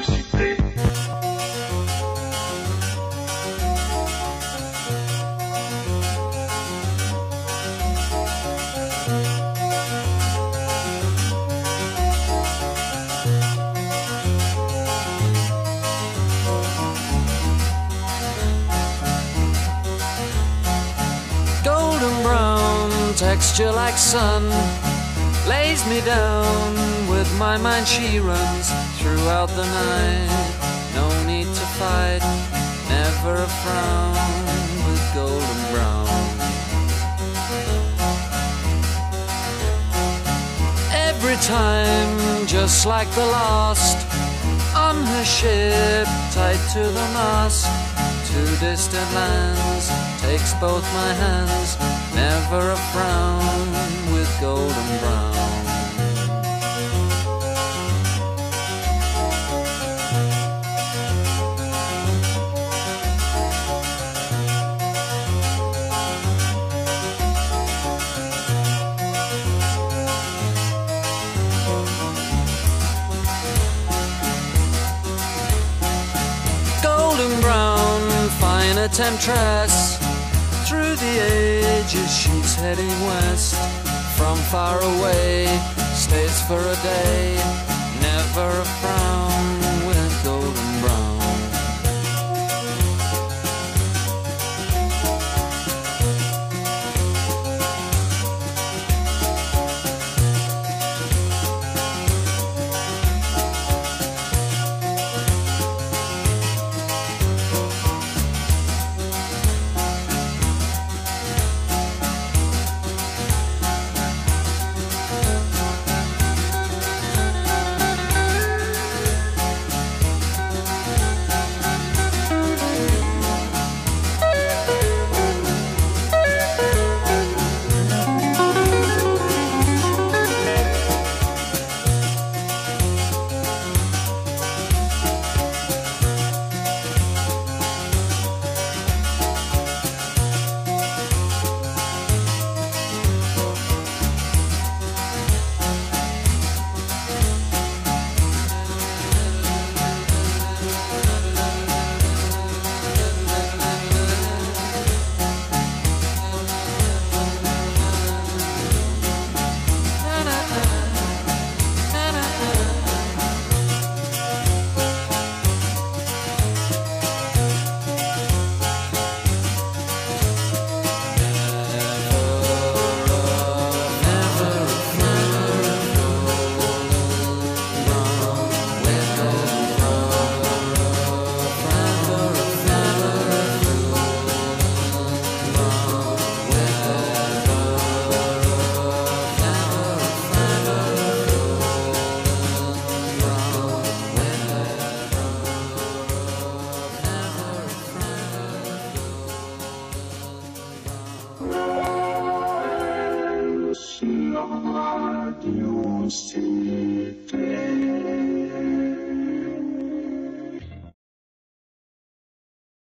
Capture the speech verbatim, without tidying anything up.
Texture like sun lays me down. With my mind she runs throughout the night. No need to fight, never a frown. With golden brown, every time just like the last. On her ship, tied to the mast, to distant lands, takes both my hands. Never a frown, with golden brown. Golden brown, fine a temptress. Through the ages she's heading west. From far away, stays for a day. Never a frown, with golden brown. Radio City.